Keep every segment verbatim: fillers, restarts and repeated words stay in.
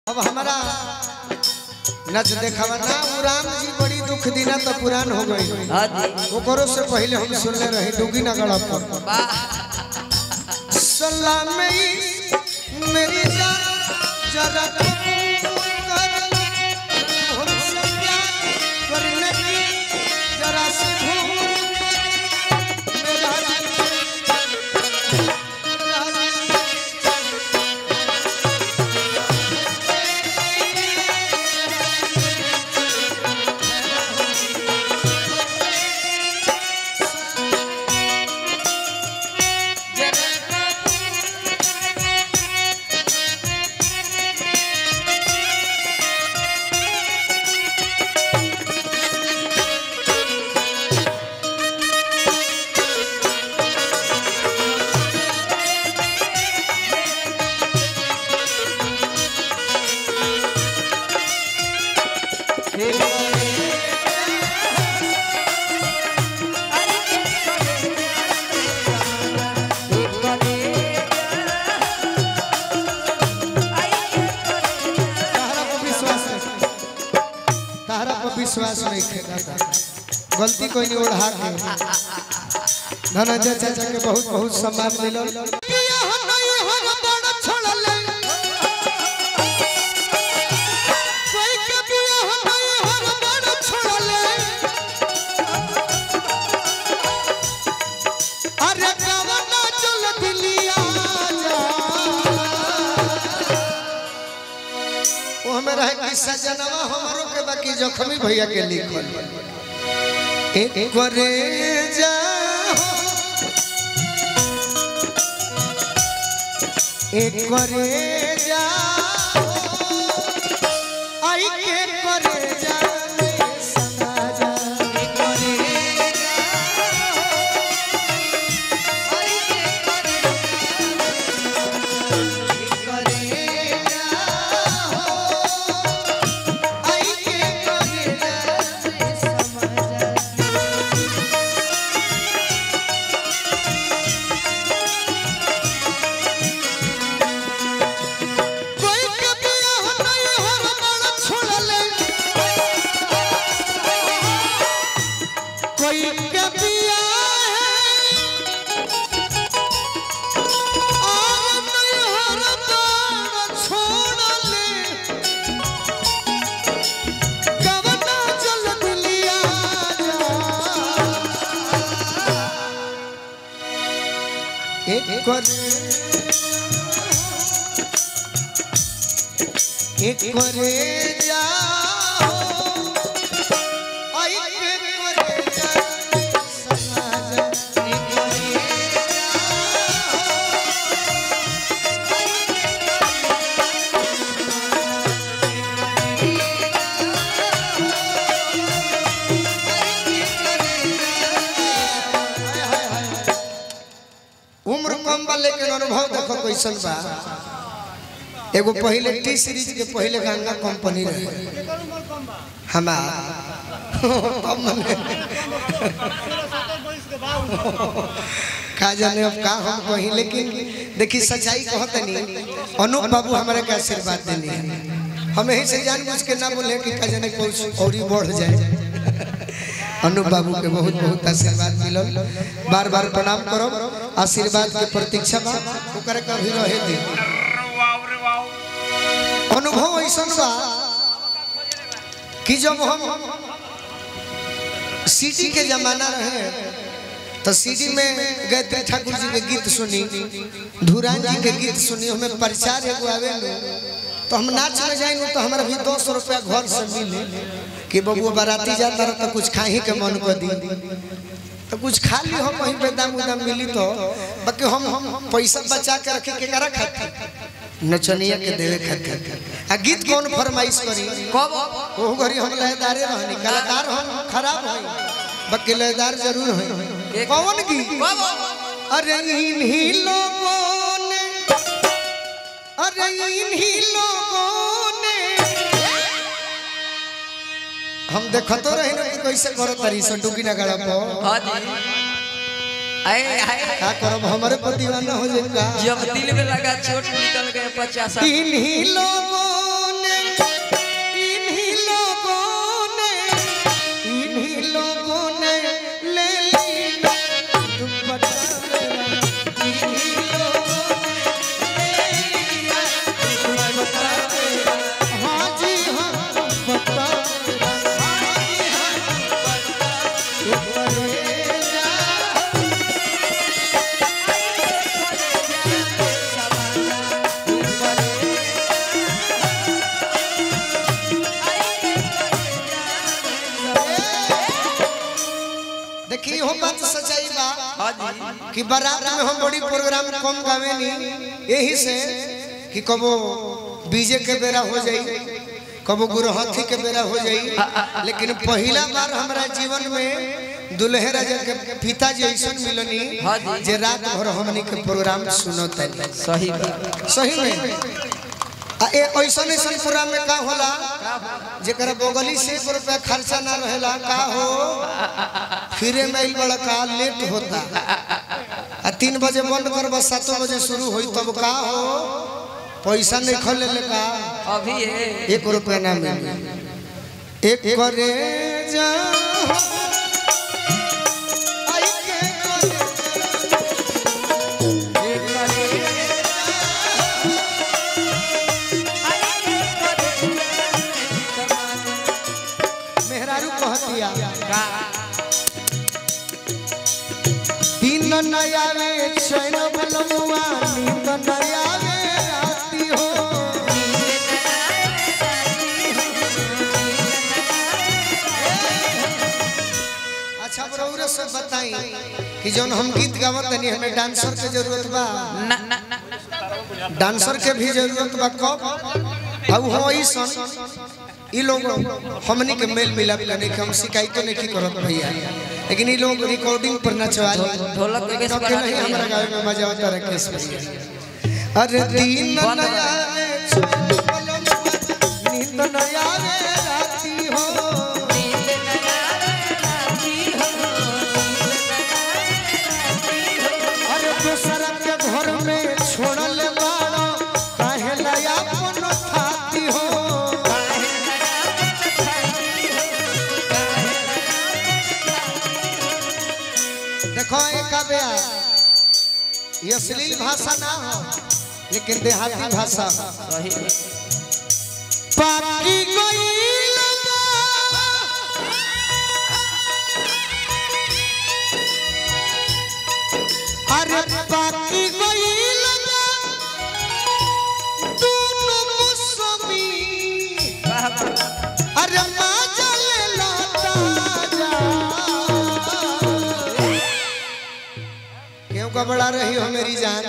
अब हमारा नच देखावा ना राम जी बड़ी दुख दीना तो पुरान हो गई। हां जी ओकरो से पहले हम सुनले रहे डुगी ना गला पर सलाम मेरी जान जरा कर हमसे प्यार करने की जरा से विश्वास नहीं खेला गलती कोई नहीं ओढ़ा के धनंजय चाचा के बहुत बहुत सम्मान मिलल। सजनवा हमारो के बाकी जखमी भैया के लिखल एक करे जा एक करे जा आई के करे जा समाजा एक करे जा आई के करे एक करे एक करे एक करे जाओ आई के करे जा समाज एक करे उम्र कम बा लेकिन अनुभव देखो कैसन बा। एगो पहले टी सीरीज के पहले गंगा कंपनी रहे हमार का जाने अब का हम कहीं लेकिन देखी सच्चाई कहत नहीं अनूप बाबू हमारे के आशीर्वाद देनी हम यही से जानबूझ के ना बोले कि का जाने कुछ और ही बढ़ जाए। अनूप बाबू के बहुत बहुत आशीर्वाद मिलल बार बार प्रणाम करो आशीर्वाद के प्रतीक्षा बा ओकर कभी रहे दे। अनुभव ऐसा बा कि जब हम सीडी के जमाना रहे तो सीडी में गायत्री ठाकुर जी के गीत सुनी धुरान जी के गीत सुनी हमें प्रचार एगो आवे तो हम नाच में जाए तो हमारा भी दो सौ रुपया घर से मिले कि बबुआ बाराती जाता रहा तो कुछ खाही के मन को दी तो कुछ खा ली हम वहीं पे दाम उदाम मिली तो बाकी हम पैसा बचा के रखे के करा खाते नचनिया के देवे खाते आ गीत कौन फरमाइश करी कब ओ घरी हम लयदारे रहनी कलाकार हम खराब होई बाकी लयदार जरूर होई कौन गीत अरे इन्हीं लोगों ने अरे इन्हीं लोगों ने हम देखतो रही ना कि कैसे करो तरी से डुगी ना गड़ा पो हां जी आए आए का करब हमारे पर दीवाना हो जाएगा जब दिल में लगा चोट निकल गए पचास इन्हीं लोगों बात सच्चाई बा कि बारात में हम बड़ी प्रोग्राम कम गावे नहीं, यही से कि कबो बीजे के बेरा हो जाई, कबो गुरहथी के बेरा हो जाई, लेकिन पहला बार हमारा जीवन में दुल्हे राजा के पिताजी ऐसा मिलनी जे रात भर हमनी के प्रोग्राम सुनत है। सही सही में आ ए ऐसा ऐसा प्रोग्राम में का होला जेकरा बगली से एक रुपया खर्चा ना रहेला का हो फिरे में बड़ा का लेट होता आ तीन बजे बंद करबा सात बजे शुरू होई तब का हो पैसा नहीं खोले ले का अभी है एक रुपया ना मिले एक करे जा दिन नया में चैन बलमुआ नींद नया में राती हो अच्छा बरौरे से बताई कि जौन हम गीत गावत नहीं हमें डांसर के जरूरत बा ना ना ना डांसर के भी जरूरत बा कब अब हो ऐसा ये लोग हमनी के मेल मिलाप करने के हम शिकायत नहीं की करत भैया, लेकिन ये लोग रिकॉर्डिंग पर नचवा ढोलक के केस पर नहीं हमारा गावे में मजा आता है केस भैया। अरे दिन नया नींद नया राती हो अरे दूसरा के घर में छोड़ल बाड़ो काहे लया अपन थाती हो देखो एक ये अश्लील भाषा ना हो लेकिन देहाती भाषा सही पाकी गइल अरे पाकी गइल दोनों मौसमी अरे माजा ले लाता जा क्यों घबरा रही हो मेरी जान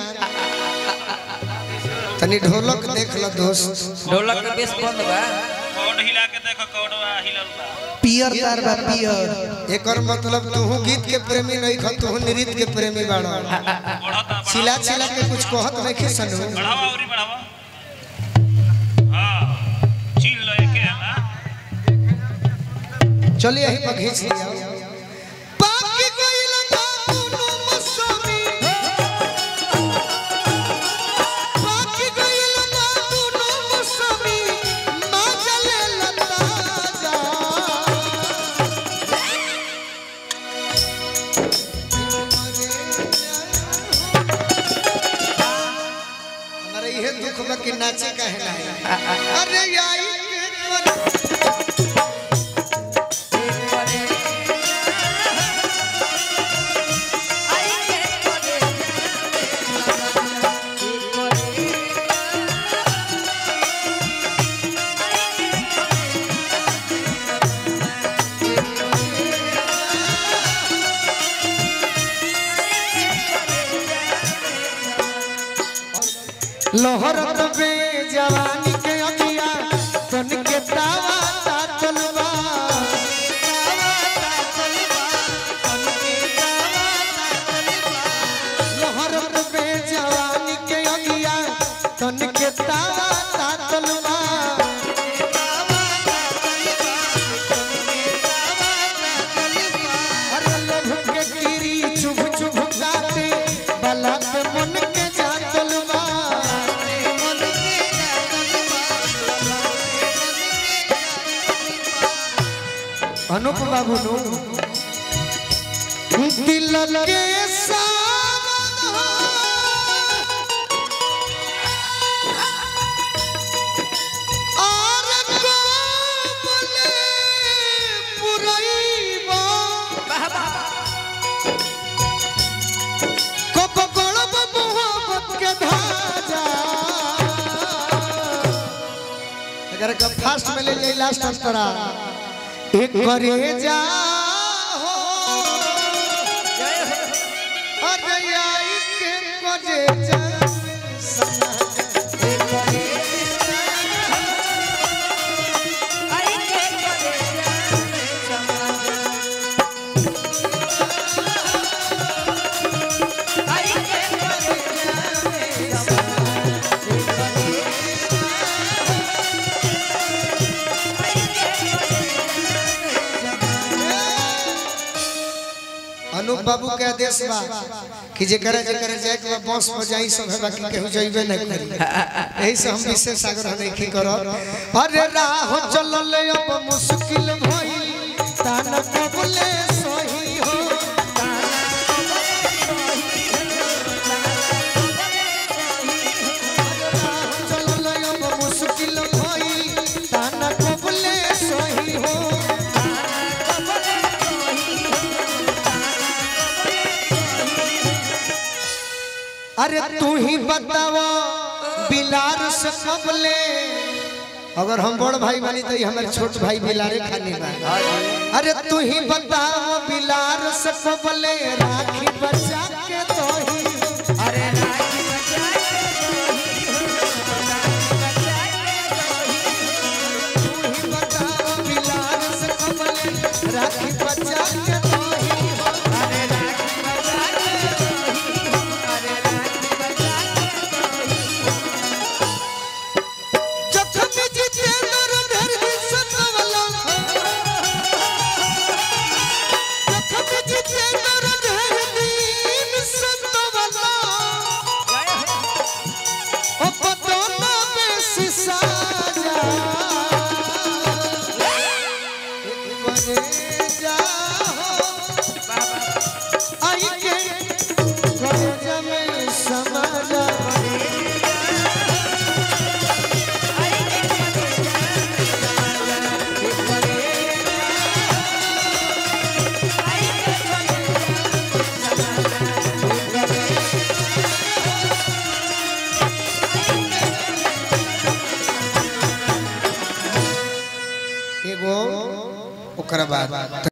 तनी ढोलक देख लो दोस्त ढोलक के बेस बंद बा कोड हिला के देखो कोडवा हिलल बा पियर तार बा पियर एकर मतलब तू गीत के प्रेमी नहीं ख तू नृत्य के प्रेमी बाड़ा बढ़ता चिल्ला चिल्ला के कुछ कहत नहीं के सनु बढ़ावा औरी बढ़ावा हां चिल लो एके ना चलिए यहीं पर खींच लिया पाकी गइल बा दोनों मौसमी पाकी गइल बा दोनों मौसमी माजा ले लता जा हमारे ये दुख में कि नाचे काहे ना है अरे आई के लोहरत बे जवानी के अगिया तन के तावा तातलवा लोहरत बे जवानी के अगिया तन के तावा तातलवा अरे लोभ के कीरी चुभ चुभ गाते बलत मन के जातलवा अनुप बाबू नो दिल लगे फास्ट में ले ले लास्ट अंतरा एक करे जा हो करे जा समा अनुप बाबू के आदेश बा कि जेकरा जेकरा जाए के बस बजाई सब है बाकी केहू जइबे न करी एही से हम विशेष आग्रह नहीं की करब। अरे राह चलल अब मुश्किल भइल ताना कबले सही हो राह चलल अब मुश्किल भइल ताना कबले सही हो अरे तू ही बताओ बिलार से कबले अगर हम बड़ भाई बनी तो हमारे छोट भाई बिलारे खानी बा। अरे तू ही बताओ बिलार से कबले राखी बचा के तो ही अरे राखी बचा के तू ही बताओ बिलार से कबले राखी बचा के तो ही अरे राखी बचा के एगो ओकरा बाद